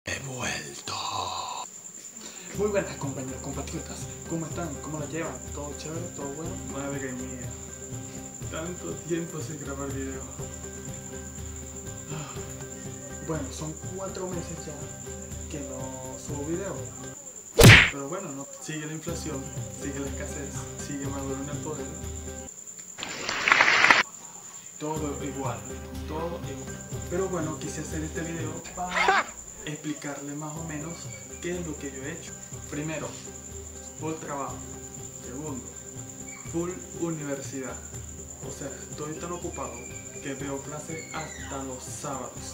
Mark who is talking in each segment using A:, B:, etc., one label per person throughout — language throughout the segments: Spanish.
A: He vuelto.
B: Muy buenas compañeros, compatriotas. ¿Cómo están? ¿Cómo la llevan? ¿Todo chévere? ¿Todo bueno? Madre mía, tanto tiempo sin grabar video. Bueno, son 4 meses ya que no subo video. Pero bueno, no. Sigue la inflación, sigue la escasez, sigue Maduro en el poder. Todo igual, todo igual. Pero bueno, quise hacer este video para explicarle más o menos qué es lo que yo he hecho. Primero, full trabajo. Segundo, full universidad. O sea, estoy tan ocupado que veo clases hasta los sábados.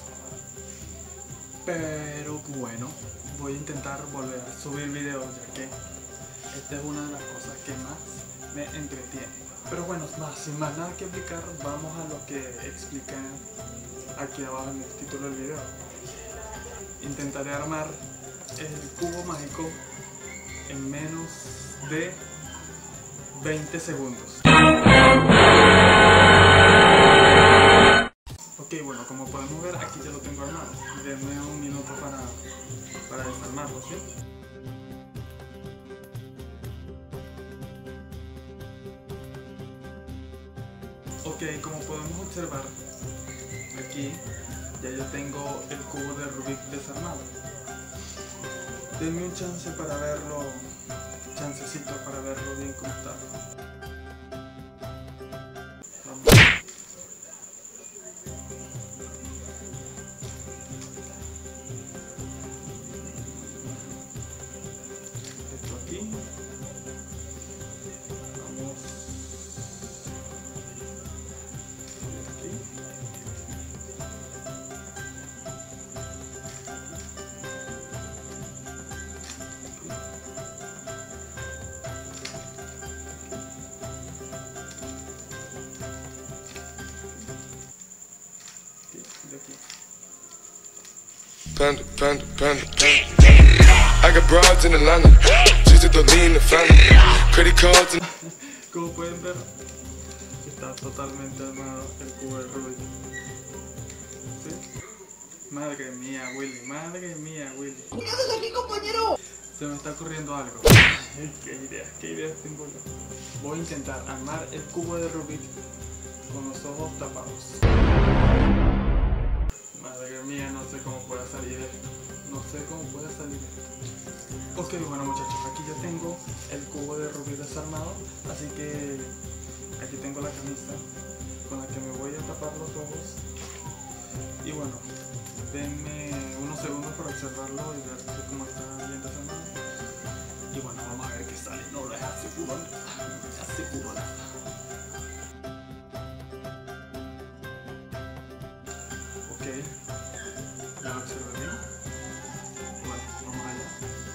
B: Pero bueno, voy a intentar volver a subir videos, ya que esta es una de las cosas que más me entretiene. Pero bueno, sin más nada que explicar, vamos a lo que expliqué aquí abajo en el título del video. Intentaré armar el cubo mágico en menos de 20 segundos. Ok, bueno, como podemos ver, aquí ya lo tengo armado. Denme un minuto para desarmarlo, ¿sí? Ok, como podemos observar, aquí ya yo tengo el cubo de Rubik desarmado. Denme un chance para verlo, chancecito para verlo bien como está. Vamos. Esto aquí. Vamos. Aquí. De aquí.
C: Panda, panda, panda, panda. I got broads in Atlanta, just to lean the family. Credit cards and
B: Como pueden ver, está totalmente armado el cubo de Rubik. ¿Sí? Madre mía, Willy, madre mía, Willy.
A: ¿Qué haces aquí, compañero?
B: Se me está ocurriendo algo. ¿Qué ideas tengo yo? Voy a intentar armar el cubo de Rubik con los ojos tapados. Madre mía, no sé cómo pueda salir esto. No sé cómo puede salir esto. Ok, bueno muchachos, aquí ya tengo el cubo de Rubik desarmado. Así que aquí tengo la camisa con la que me voy a tapar los ojos. Y bueno, denme unos segundos para observarlo y ver cómo está bien desarmado. Y bueno, vamos a ver qué sale. No lo es aseguro nada. No es aseguro nada. Ok, ya lo observé bien. Bueno, vamos allá.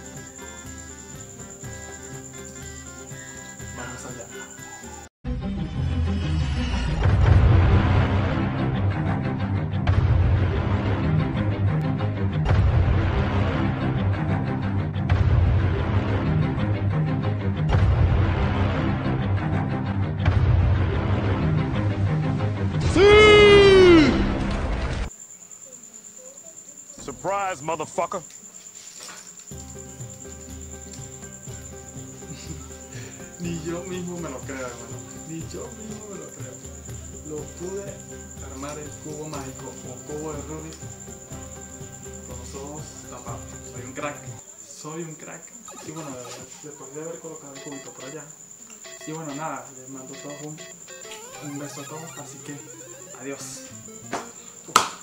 B: Vamos allá.
D: Surprise, motherfucker.
B: Ni yo mismo me lo creo, hermano. Ni yo mismo me lo creo. Lo pude armar el cubo mágico o cubo de Rubik con los ojos tapados. Soy un crack. Soy un crack. Y bueno, después de haber colocado el cubito por allá. Y bueno, nada, les mando a todos un beso a todos. Así que, adiós.